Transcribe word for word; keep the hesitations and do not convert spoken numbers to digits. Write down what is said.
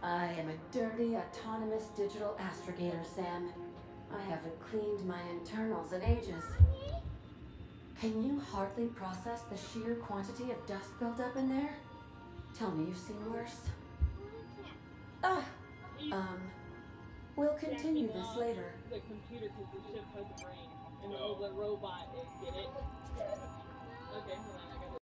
I am a dirty, autonomous digital astrogator, Sam. I haven't cleaned my internals in ages. Can you hardly process the sheer quantity of dust built up in there? Tell me you've seen worse. Ah! Um, we'll continue this later. The computer because the ship has a brain. And the, the robot is, get it? Okay, hold on, I got